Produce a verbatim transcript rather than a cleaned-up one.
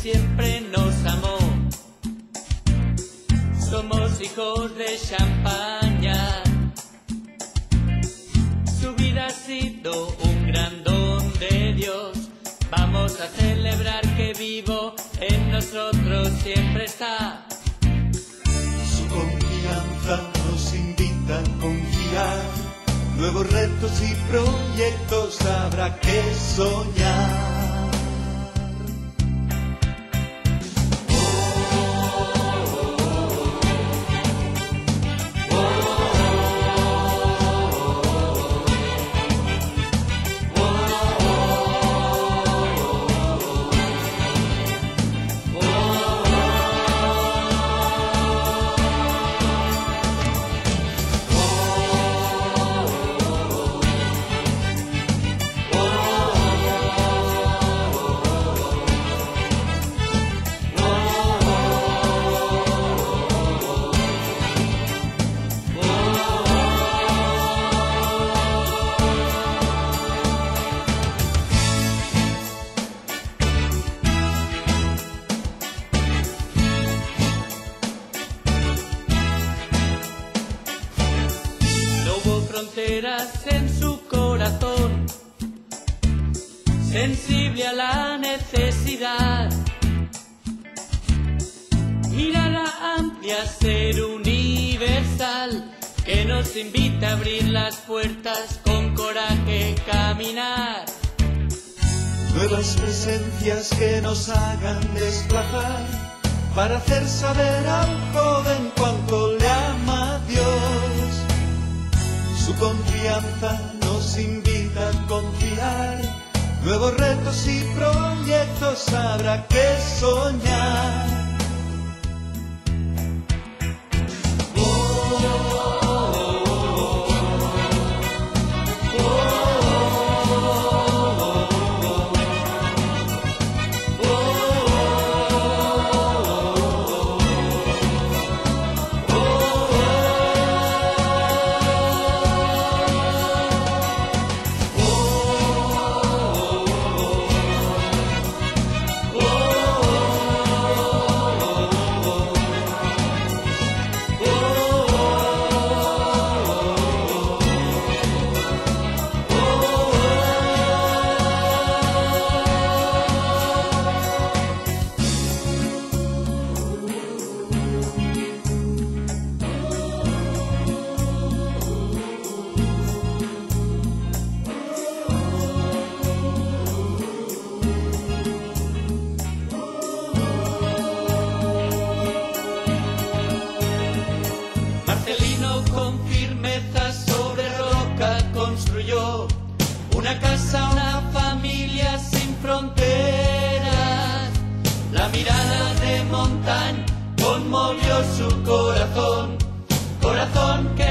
siempre nos amó. Somos hijos de Champaña. Su vida ha sido un gran don de Dios. Vamos a celebrar que vivo en nosotros siempre está. Su confianza nos invita a confiar. Nuevos retos y proyectos habrá que soñar. Fronteras en su corazón, sensible a la necesidad, mirada amplia, ser universal, que nos invita a abrir las puertas, con coraje caminar. Nuevas presencias que nos hagan desplazar, para hacer saber al joven cuánto le ama Dios. Su confianza nos invita a confiar. Nuevos retos y proyectos habrá que soñar. Con firmeza sobre roca construyó una casa, una familia sin fronteras. La mirada de Montañ conmovió su corazón, corazón que